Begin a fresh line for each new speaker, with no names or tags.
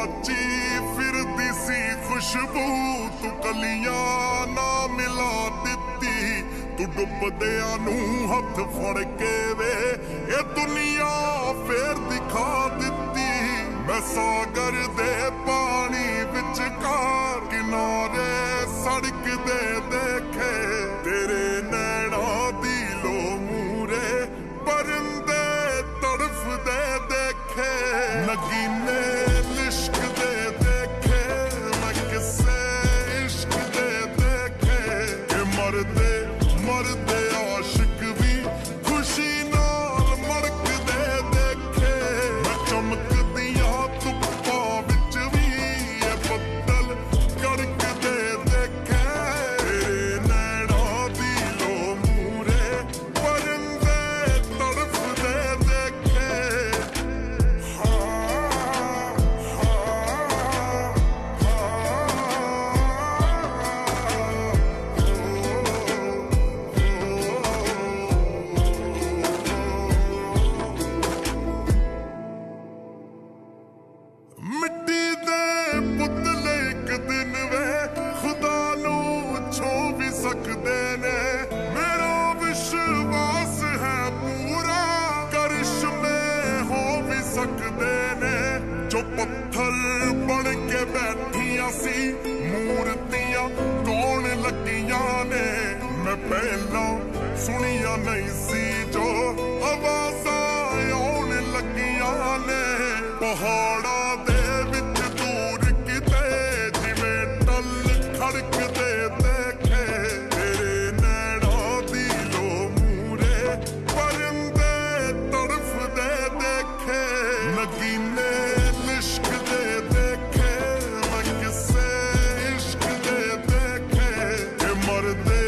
गुआची फिरदी सी खुशबू तू कलियां ना मिला दिती तू डुबदियां नू हथ फड़ के वे ये दुनिया फिर दिखा दिती मैं सागर दे पानी विचकार किनारे सड़क दे देखे तेरे नैना दी लो मूरे परिंदे तड़फ दे देखे नगीने लिश्क दे देखे मैं किसे इश्क दे देखे कि मरदे मरदे आशिक भी खुशी नाल मड़क दे देखे मैं चमकदियां धुप्पां विच भी ये बदल कड़क दे देखे तेरे नैना दी लो मूरे परिंदे तड़फ दे देखे मिट्टी दे पुतले एक दिन वे खुदा नू छो भी सकदे ने मेरा विश्वास है पूरा करिश्मे हो भी सकदे ने जो पत्थर बन के बैठियां सी मूर्तियां कौन लगियां ने मैं पहला सुनिया नहीं सी जो आवाज़ां आउण लगियां ने पहाड़ा दे विच दूर किते जिवें टल खड़क दे देखे तेरे नैना दी लो मूरे परिंदे तड़फ दे देखे नगीने लिश्क दे देखे मैं किसे इश्क दे देखे कि मरदे